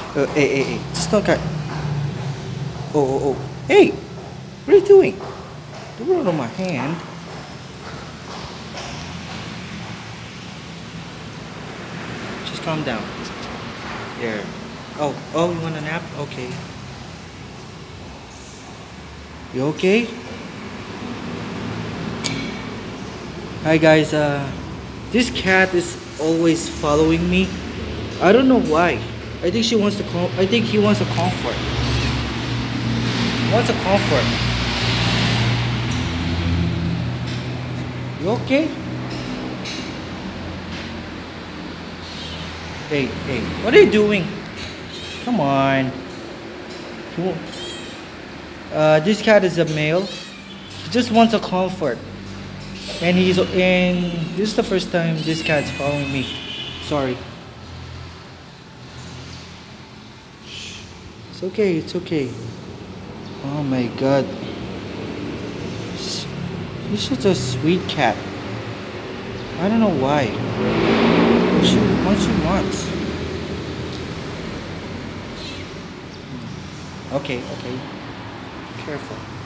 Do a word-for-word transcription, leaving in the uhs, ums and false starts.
Uh, hey, hey, hey, just don't cut. Oh, oh, oh. Hey, what are you doing? Don't run on my hand. Just calm down. There. Oh, oh, you want a nap? Okay. You okay? Hi guys, uh, this cat is always following me. I don't know why. I think she wants to com- I think he wants a comfort. Wants a comfort. You okay? Hey, hey, what are you doing? Come on. He won't- Uh, this cat is a male. He just wants a comfort. And he's and this is the first time this cat's following me. Sorry. It's okay, it's okay. Oh my god. He's such a sweet cat. I don't know why. What she, what she wants. Okay, okay. Careful.